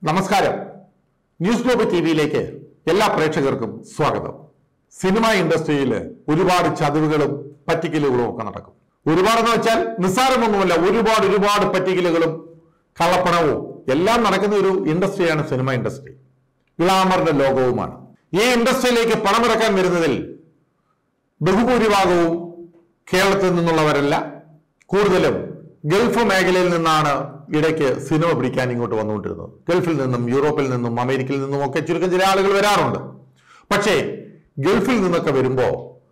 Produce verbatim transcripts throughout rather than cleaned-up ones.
നമസ്കാരം. News globe T വിയിലേക്ക് എല്ലാ പ്രേക്ഷകർക്കും സ്വാഗതം. സിനിമ ഇൻഡസ്ട്രിയിൽ ഒരുപാട് ചതിവുകളും പറ്റിക്കലുകളും ഒക്കെ നടക്കും. ഒരുപാടെന്ന് വെച്ചാൽ നിസ്സാരമൊന്നുമല്ല, ഒരുപാട് ഒരുപാട് പറ്റിക്കലുകളും കള്ളപ്പണവും എല്ലാം നടക്കുന്ന ഒരു ഇൻഡസ്ട്രിയാണ് സിനിമ ഇൻഡസ്ട്രി. ഗ്ലാമറിന്റെ ലോകവുമാണ്. ഈ ഇൻഡസ്ട്രിയിലേക്ക് പണമിറക്കാൻ വരുന്നതിൽ ബഹുഭൂരിഭാഗവും കേരളത്തിൽ നിന്നുള്ളവരല്ല, കൂടുതലും ഗൾഫ് മേഖലയിൽ നിന്നാണ് ഇടയ്ക്ക് സിനിമ പിടിക്കാൻ ഇങ്ങോട്ട് വന്നുകൊണ്ടിരുന്നത്. ഗൾഫിൽ നിന്നും യൂറോപ്പിൽ നിന്നും അമേരിക്കയിൽ നിന്നും ഒക്കെ ചുരുക്കം ചില ആളുകൾ വരാറുണ്ട്. പക്ഷേ ഗൾഫിൽ നിന്നൊക്കെ വരുമ്പോൾ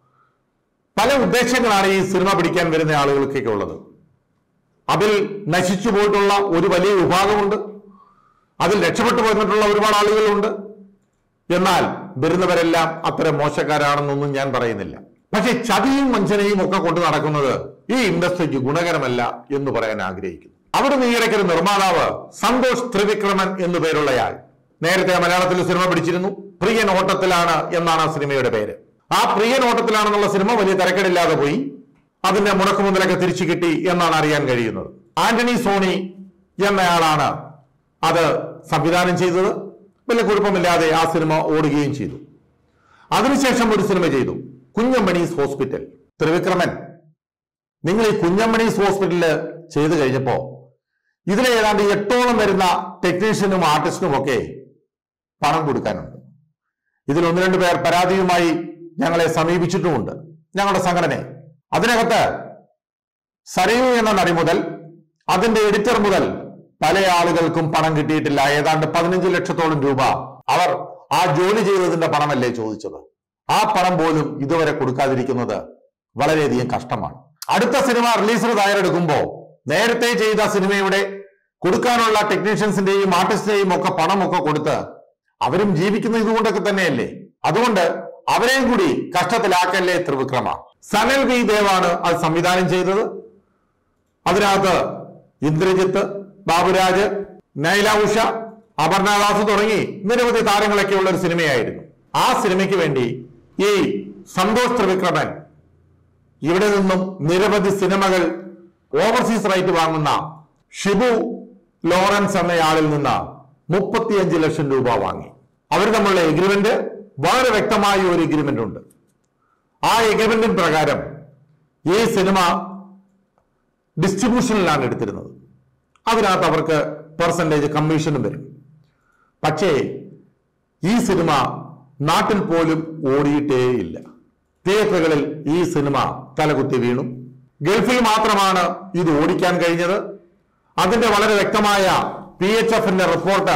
പല ഉദ്ദേശങ്ങളാണ് ഈ സിനിമ പിടിക്കാൻ വരുന്ന ആളുകൾക്കൊക്കെ ഉള്ളത്. അതിൽ നശിച്ചു പോയിട്ടുള്ള ഒരു വലിയ വിഭാഗമുണ്ട്, അതിൽ രക്ഷപ്പെട്ടു പോയിട്ടുള്ള ഒരുപാട് ആളുകളുണ്ട്. എന്നാൽ വരുന്നവരെല്ലാം അത്തരം മോശക്കാരാണെന്നൊന്നും ഞാൻ പറയുന്നില്ല. പക്ഷെ ചതിയും വഞ്ചനയും ഒക്കെ കൊണ്ട് നടക്കുന്നത് ഈ ഇൻഡസ്ട്രിക്ക് ഗുണകരമല്ല എന്ന് പറയാൻ ആഗ്രഹിക്കുന്നു. അവിടെ ഈയിടയ്ക്ക് ഒരു നിർമ്മാതാവ് സന്തോഷ് ത്രിവിക്രമൻ എന്നു പേരുള്ളയാൾ നേരത്തെ മലയാളത്തിൽ സിനിമ പിടിച്ചിരുന്നു. പ്രിയൻ ഓട്ടത്തിലാണ് എന്നാണ് ആ സിനിമയുടെ പേര്. ആ പ്രിയൻ ഓട്ടത്തിലാണെന്നുള്ള സിനിമ വലിയ തിരക്കേടില്ലാതെ പോയി. അതിന്റെ മുടക്കുമുതലൊക്കെ തിരിച്ചു കിട്ടി എന്നാണ് അറിയാൻ കഴിയുന്നത്. ആന്റണി സോണി എന്നയാളാണ് അത് സംവിധാനം ചെയ്തത്. വലിയ കുഴപ്പമില്ലാതെ ആ സിനിമ ഓടുകയും ചെയ്തു. അതിനുശേഷം ഒരു സിനിമ ചെയ്തു, കുഞ്ഞമ്മണീസ് ഹോസ്പിറ്റൽ. ത്രിവിക്രമൻ, നിങ്ങൾ ഈ കുഞ്ഞമ്മണീസ് ഹോസ്പിറ്റലില് ചെയ്തു കഴിഞ്ഞപ്പോ ഇതിലെ ഏതാണ്ട് എട്ടോളം വരുന്ന ടെക്നീഷ്യനും ആർട്ടിസ്റ്റിനും ഒക്കെ പണം കൊടുക്കാനുണ്ട്. ഇതിൽ ഒന്ന് രണ്ട് പേർ പരാതിയുമായി ഞങ്ങളെ സമീപിച്ചിട്ടുമുണ്ട്, ഞങ്ങളുടെ സംഘടനയെ. അതിനകത്ത് സരയു എന്ന നടി മുതൽ അതിന്റെ എഡിറ്റർ മുതൽ പല ആളുകൾക്കും പണം കിട്ടിയിട്ടില്ല. ഏതാണ്ട് പതിനഞ്ച് ലക്ഷത്തോളം രൂപ അവർ ആ ജോലി ചെയ്തതിന്റെ പണമല്ലേ ചോദിച്ചത്. ആ പണം പോലും ഇതുവരെ കൊടുക്കാതിരിക്കുന്നത് വളരെയധികം കഷ്ടമാണ്. അടുത്ത സിനിമ റിലീസിന് തയ്യാറെടുക്കുമ്പോ നേരത്തെ ചെയ്ത സിനിമയുടെ കൊടുക്കാനുള്ള ടെക്നീഷ്യൻസിന്റെയും ആർട്ടിസ്റ്റിന്റെയും ഒക്കെ പണമൊക്കെ കൊടുത്ത് അവരും ജീവിക്കുന്ന ഇതുകൊണ്ടൊക്കെ തന്നെയല്ലേ. അതുകൊണ്ട് അവരെയും കൂടി കഷ്ടത്തിലാക്കല്ലേ ത്രിവിക്രമ. സനൽ വി ദേവാണ് അത് സംവിധാനം ചെയ്തത്. അതിനകത്ത് ഇന്ദ്രജിത്ത്, ബാബുരാജ്, നൈല ഉഷ, അപർണദാസ് തുടങ്ങി നിരവധി താരങ്ങളൊക്കെ ഉള്ള ഒരു സിനിമയായിരുന്നു. ആ സിനിമയ്ക്ക് വേണ്ടി ഈ സന്തോഷ് ത്രിവിക്രമൻ ഇവിടെ നിന്നും നിരവധി സിനിമകൾ ഓവർസീസ് റൈറ്റ് വാങ്ങുന്ന ഷിബു ലോറൻസ് എന്നയാളിൽ നിന്ന് മുപ്പത്തിയഞ്ച് ലക്ഷം രൂപ വാങ്ങി. അവർ തമ്മിലുള്ള എഗ്രിമെന്റ് വളരെ വ്യക്തമായ ഒരു എഗ്രിമെന്റ് ഉണ്ട്. ആ എഗ്രിമെന്റിന് പ്രകാരം ഈ സിനിമ ഡിസ്ട്രിബ്യൂഷനിലാണ് എടുത്തിരുന്നത്. അതിനകത്ത് അവർക്ക് പെർസെന്റേജ് കമ്മീഷനും വരും. പക്ഷേ ഈ സിനിമ നാട്ടിൽ പോലും ഓടിയിട്ടേയില്ല. തിയേറ്ററുകളിൽ ഈ സിനിമ തലകുത്തി വീണു. ഗൾഫിൽ മാത്രമാണ് ഇത് ഓടിക്കാൻ കഴിഞ്ഞത്. അതിന്റെ വളരെ വ്യക്തമായ പി എച്ച് എഫിന്റെ റിപ്പോർട്ട്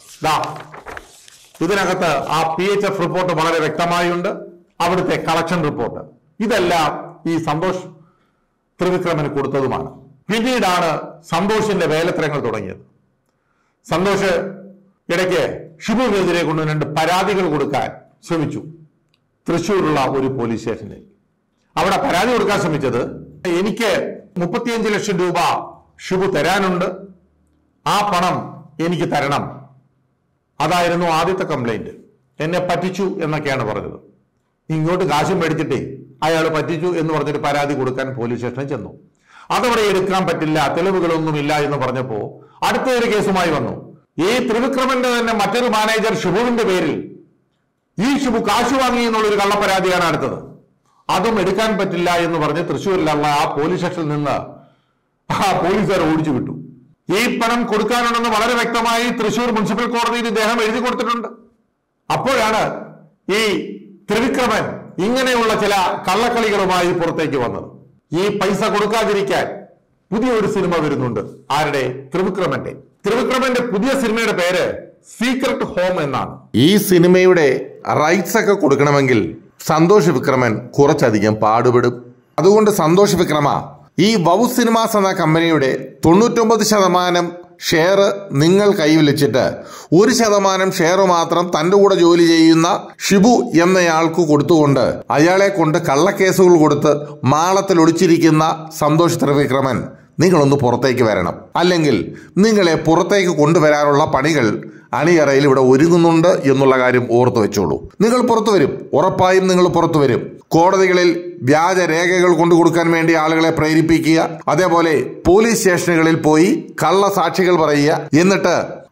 ഇതിനകത്ത് ആ പി എച്ച് എഫ് റിപ്പോർട്ട് വളരെ വ്യക്തമായുണ്ട്. അവിടുത്തെ കളക്ഷൻ റിപ്പോർട്ട് ഇതെല്ലാം ഈ സന്തോഷ് ത്രിവിക്രമന് കൊടുത്തതുമാണ്. പിന്നീടാണ് സന്തോഷിന്റെ വേലത്തരങ്ങൾ തുടങ്ങിയത്. സന്തോഷ് ഇടയ്ക്ക് ഷിബുവിനെതിരെ കൊണ്ട് രണ്ട് പരാതികൾ കൊടുക്കാൻ ശ്രമിച്ചു തൃശ്ശൂരുള്ള ഒരു പോലീസ് സ്റ്റേഷനിൽ. അവിടെ പരാതി കൊടുക്കാൻ ശ്രമിച്ചത്, എനിക്ക് മുപ്പത്തിയഞ്ച് ലക്ഷം രൂപ ഷിബു തരാനുണ്ട്, ആ പണം എനിക്ക് തരണം. അതായിരുന്നു ആദ്യത്തെ കംപ്ലൈന്റ്. എന്നെ പറ്റിച്ചു എന്നൊക്കെയാണ് പറഞ്ഞത്. ഇങ്ങോട്ട് കാശും മേടിച്ചിട്ടേ അയാൾ പറ്റിച്ചു എന്ന് പറഞ്ഞിട്ട് പരാതി കൊടുക്കാൻ പോലീസ് സ്റ്റേഷനിൽ ചെന്നു. അതവിടെ എടുക്കാൻ പറ്റില്ല, തെളിവുകളൊന്നുമില്ല എന്ന് പറഞ്ഞപ്പോ അടുത്ത ഒരു കേസുമായി വന്നു. ഈ ത്രിവിക്രമന്റെ തന്നെ മറ്റൊരു മാനേജർ ഷിബുവിന്റെ പേരിൽ ഈ ഷിബു കാശ് വാങ്ങി എന്നുള്ളൊരു കള്ളപ്പരാതിയാണ് അടുത്തത്. അതും എടുക്കാൻ പറ്റില്ല എന്ന് പറഞ്ഞ് തൃശ്ശൂരിലുള്ള ആ പോലീസ് സ്റ്റേഷനിൽ നിന്ന് ആ പോലീസുകാർ ഓടിച്ചു വിട്ടു. ഈ പണം കൊടുക്കാനുണ്ടെന്ന് വളരെ വ്യക്തമായി തൃശ്ശൂർ മുനിസിപ്പൽ കോടതിയിൽ ഇദ്ദേഹം എഴുതി കൊടുത്തിട്ടുണ്ട്. അപ്പോഴാണ് ഈ ത്രിവിക്രമൻ ഇങ്ങനെയുള്ള ചില കള്ളക്കളികളുമായി പുറത്തേക്ക് വന്നത്. ഈ പൈസ കൊടുക്കാതിരിക്കാൻ പുതിയ ഒരു സിനിമ വരുന്നുണ്ട്. ആരുടെ? ത്രിവിക്രമന്റെ. ത്രിവിക്രമന്റെ പുതിയ സിനിമയുടെ പേര് സീക്രട്ട് ഹോം എന്നാണ്. ഈ സിനിമയുടെ റൈറ്റ്സ് ഒക്കെ കൊടുക്കണമെങ്കിൽ സന്തോഷ് വിക്രമൻ കുറച്ചധികം പാടുപെടും. അതുകൊണ്ട് സന്തോഷ് വിക്രമ ഈ വൗ സിനിമാസ് എന്ന കമ്പനിയുടെ തൊണ്ണൂറ്റൊമ്പത് ശതമാനം ഷെയർ നിങ്ങൾ കൈവലിച്ചിട്ട് ഒരു ശതമാനം ഷെയർ മാത്രം തന്റെ കൂടെ ജോലി ചെയ്യുന്ന ഷിബു എന്നയാൾക്ക് കൊടുത്തുകൊണ്ട് അയാളെ കൊണ്ട് കള്ളക്കേസുകൾ കൊടുത്ത് മാളത്തിൽ ഒളിച്ചിരിക്കുന്ന സന്തോഷ് ത്രിവിക്രമൻ നിങ്ങളൊന്ന് പുറത്തേക്ക് വരണം. അല്ലെങ്കിൽ നിങ്ങളെ പുറത്തേക്ക് കൊണ്ടുവരാനുള്ള പണികൾ അണിയറയിൽ ഇവിടെ ഒരുങ്ങുന്നുണ്ട് എന്നുള്ള കാര്യം ഓർത്തു വെച്ചോളൂ. നിങ്ങൾ പുറത്തു വരും, ഉറപ്പായും നിങ്ങൾ പുറത്തു വരും. കോടതികളിൽ വ്യാജ രേഖകൾ കൊണ്ടു കൊടുക്കാൻ വേണ്ടി ആളുകളെ പ്രേരിപ്പിക്കുക, അതേപോലെ പോലീസ് സ്റ്റേഷനുകളിൽ പോയി കള്ള സാക്ഷികൾ പറയുക, എന്നിട്ട്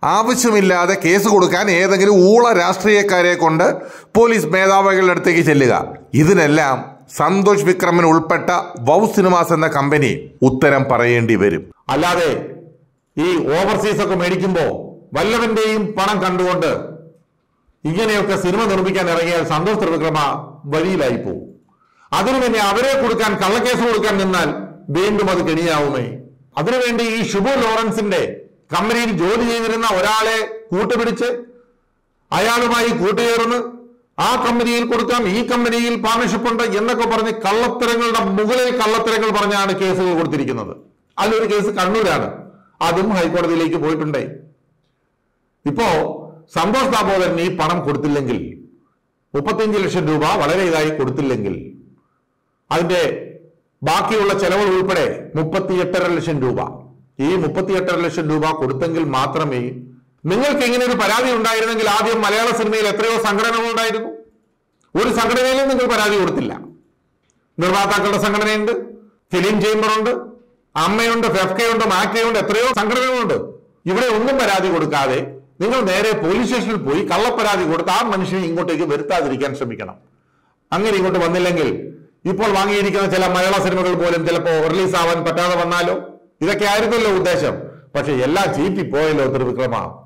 ആവശ്യമില്ലാതെ കേസ് കൊടുക്കാൻ ഏതെങ്കിലും ഊള രാഷ്ട്രീയക്കാരെ കൊണ്ട് പോലീസ് മേധാവികളുടെ അടുത്തേക്ക് ചെല്ലുക. ഇതിനെല്ലാം സന്തോഷ് വിക്രമൻ ഉൾപ്പെട്ട വൗ സിനിമാസ് എന്ന കമ്പനി ഉത്തരം പറയേണ്ടി വരും. അല്ലാതെ ഈ ഓവർസീസ് ഒക്കെ മേടിക്കുമ്പോ വല്ലവന്റെയും പണം കണ്ടുകൊണ്ട് ഇങ്ങനെയൊക്കെ സിനിമ നിർമ്മിക്കാൻ ഇറങ്ങിയാൽ സന്തോഷ് ത്രിവിക്രമ വഴിയിലായി പോകും. അതിനു പിന്നെ അവരെ കൊടുക്കാൻ കള്ളക്കേസ് കൊടുക്കാൻ നിന്നാൽ വീണ്ടും അത് കെണിയാവുമേ. അതിനുവേണ്ടി ഈ ഷുബു ലോറൻസിന്റെ കമ്പനിയിൽ ജോലി ചെയ്തിരുന്ന ഒരാളെ കൂട്ടുപിടിച്ച് അയാളുമായി കൂട്ടുചേർന്ന് ആ കമ്പനിയിൽ കൊടുക്കാം, ഈ കമ്പനിയിൽ പാർട്ണർഷിപ്പ് ഉണ്ട് എന്നൊക്കെ പറഞ്ഞ് കള്ളത്തരങ്ങളുടെ മുകളിൽ കള്ളത്തരങ്ങൾ പറഞ്ഞാണ് കേസുകൾ കൊടുത്തിരിക്കുന്നത്. അതിലൊരു കേസ് കണ്ണൂരാണ്, അതും ഹൈക്കോടതിയിലേക്ക് പോയിട്ടുണ്ടേ. ഇപ്പോ സന്തോഷ് ദാമോദരൻ ഈ പണം കൊടുത്തില്ലെങ്കിൽ, മുപ്പത്തിയഞ്ച് ലക്ഷം രൂപ വളരെ ഇതായി കൊടുത്തില്ലെങ്കിൽ, അതിന്റെ ബാക്കിയുള്ള ചെലവുകൾ ഉൾപ്പെടെ മുപ്പത്തിയെട്ടര ലക്ഷം രൂപ ഈ മുപ്പത്തിയെട്ടര ലക്ഷം രൂപ കൊടുത്തെങ്കിൽ മാത്രമേ, നിങ്ങൾക്ക് ഇങ്ങനെ ഒരു പരാതി ഉണ്ടായിരുന്നെങ്കിൽ ആദ്യം മലയാള സിനിമയിൽ എത്രയോ സംഘടനകൾ ഉണ്ടായിരുന്നു. ഒരു സംഘടനയിലും നിങ്ങൾ പരാതി കൊടുത്തില്ല. നിർമ്മാതാക്കളുടെ സംഘടനയുണ്ട്, ഫിലിം ചേംബറുണ്ട്, അമ്മയുണ്ട്, ഫെഫ്കയുണ്ട്, മാക്കയുണ്ട്, എത്രയോ സംഘടനകളുണ്ട്. ഇവിടെ ഒന്നും പരാതി കൊടുക്കാതെ നിങ്ങൾ നേരെ പോലീസ് സ്റ്റേഷനിൽ പോയി കള്ളപ്പരാതി കൊടുത്ത് ആ മനുഷ്യനെ ഇങ്ങോട്ടേക്ക് വരുത്താതിരിക്കാൻ ശ്രമിക്കണം. അങ്ങനെ ഇങ്ങോട്ട് വന്നില്ലെങ്കിൽ ഇപ്പോൾ വാങ്ങിയിരിക്കുന്ന ചില മലയാള സിനിമകൾ പോലും ചിലപ്പോൾ റിലീസ് ആവാൻ പറ്റാതെ വന്നാലോ? ഇതൊക്കെ ആയിരുന്നല്ലോ ഉദ്ദേശം. പക്ഷെ എല്ലാം ചീറ്റി പോയല്ലോ ത്രിവിക്രമ.